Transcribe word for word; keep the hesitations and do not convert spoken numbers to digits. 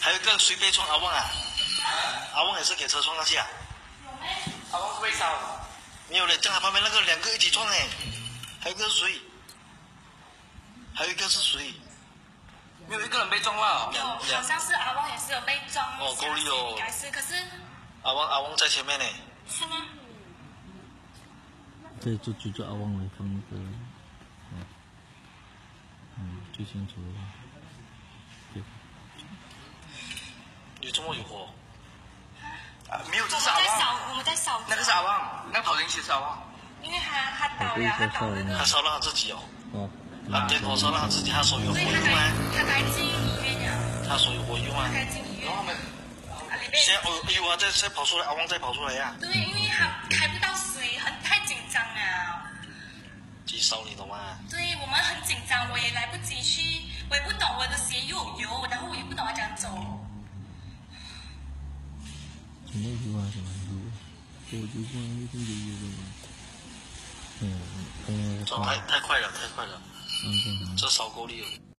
还有一个谁被撞？阿旺啊？阿旺也是给车撞下去啊？ 阿旺是被烧。 没有嘞，正好旁边那个两个一起撞哎，还有一个是谁？还有一个是谁？ 没有一个人被撞了。 有，好像是阿旺也是有被撞。 哦，够力哦。 应该是，可是。 阿旺阿旺在前面呢。 是吗？ 对，就就就阿旺来放那个，嗯，嗯，最清楚了。对。 有这么有火？啊，没有，这是阿旺。 我们在扫。 那个是阿旺，那个跑进去是阿旺。 因为他他倒了，他倒那个。 他烧到他自己哦。 哦。 啊，对，我烧到他自己，他手有火用啊。 他该进医院了。 他手有火用啊。 该进医院。 然后他们。 现在哦，哎呦啊，再再跑出来，阿旺再跑出来呀。 对，因为他开不到水，很太紧张了。 急烧你懂吗？ 对，我们很紧张，我也来不及去，我也不懂我的鞋又有油，然后我也不懂要怎样走。 什么油啊？什么油？我就说那个油油的。嗯嗯。 走太太快了，太快了。 嗯嗯。 这烧够力了。